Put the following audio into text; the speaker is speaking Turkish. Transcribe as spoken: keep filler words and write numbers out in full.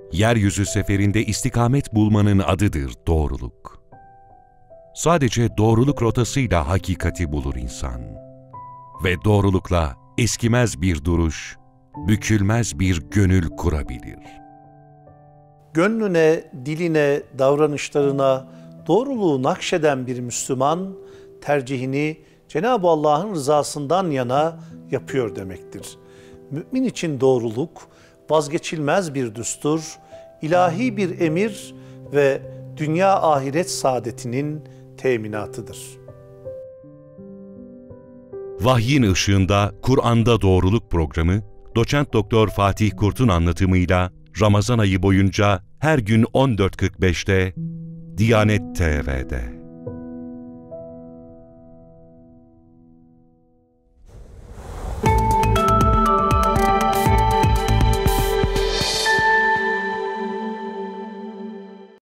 Yeryüzü seferinde istikamet bulmanın adıdır doğruluk. Sadece doğruluk rotasıyla hakikati bulur insan. Ve doğrulukla eskimez bir duruş, bükülmez bir gönül kurabilir. Gönlüne, diline, davranışlarına doğruluğu nakşeden bir Müslüman, tercihini Cenab-ı Allah'ın rızasından yana yapıyor demektir. Mümin için doğruluk, vazgeçilmez bir düstur, ilahi bir emir ve dünya ahiret saadetinin teminatıdır. Vahyin ışığında Kur'an'da Doğruluk programı, Doçent Doktor Fatih Kurt'un anlatımıyla Ramazan ayı boyunca her gün on dört kırk beşte Diyanet T V'de.